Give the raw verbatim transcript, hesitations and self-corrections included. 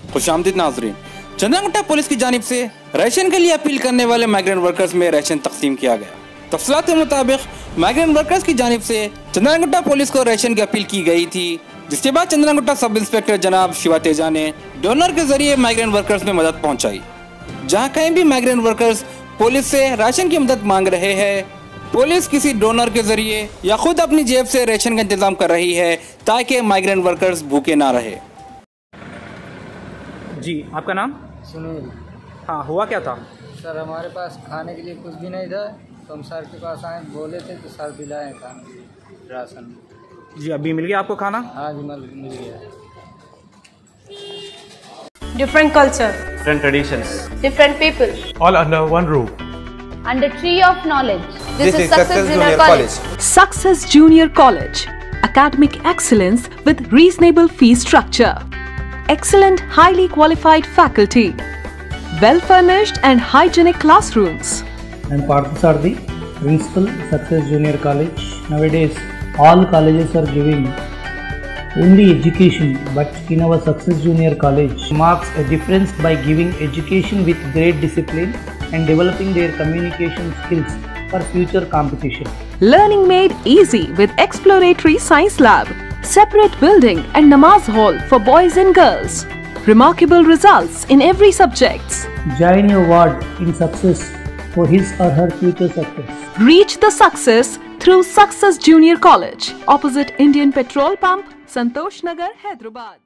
खुशामदीद नाजरीन, चंद्रंगुट्टा पुलिस की जानिब से राशन के लिए अपील करने वाले माइग्रेंट वर्कर्स में राशन तकसीम किया गया। तफसीलात के मुताबिक माइग्रेंट वर्कर्स की जानिब से चंद्रंगुट्टा पुलिस को राशन की अपील की गई थी, जिसके बाद चंद्रंगुट्टा सब इंस्पेक्टर जनाब शिवा तेजा ने डोनर के जरिए माइग्रेंट वर्कर्स में मदद पहुंचाई। जहां कहीं भी माइग्रेंट वर्कर्स पुलिस से राशन की मदद मांग रहे हैं, पुलिस किसी डोनर के जरिए या खुद अपनी जेब से राशन का इंतजाम कर रही है ताकि माइग्रेंट वर्कर्स भूखे ना रहे। जी, आपका नाम? सुनील। हाँ, हुआ क्या था? सर, हमारे पास खाने के लिए कुछ भी नहीं था, तो हम सर के पास आए, बोले थे तो सर दिलाए खाना राशन। जी, अभी मिल गया आपको खाना? हाँ जी, मिल मिल गया। Different culture, different traditions, different people, all under one roof. under tree of knowledge. This, This is is Success, Success Junior, Junior College. College. Success Junior College. Academic excellence with reasonable fee structure. Excellent, highly qualified faculty. Well-furnished and hygienic classrooms. And Parthasarthi, Principal, Success Junior College. Nowadays, all colleges are giving only education, but in our Success Junior College marks a difference by giving education with great discipline and developing their communication skills for future competition. Learning made easy with exploratory science lab, separate building and namaz hall for boys and girls. Remarkable results in every subject. Join your ward in success for his or her future success. Reach the success through Success Junior College, opposite Indian Petrol Pump, Santosh Nagar, Hyderabad.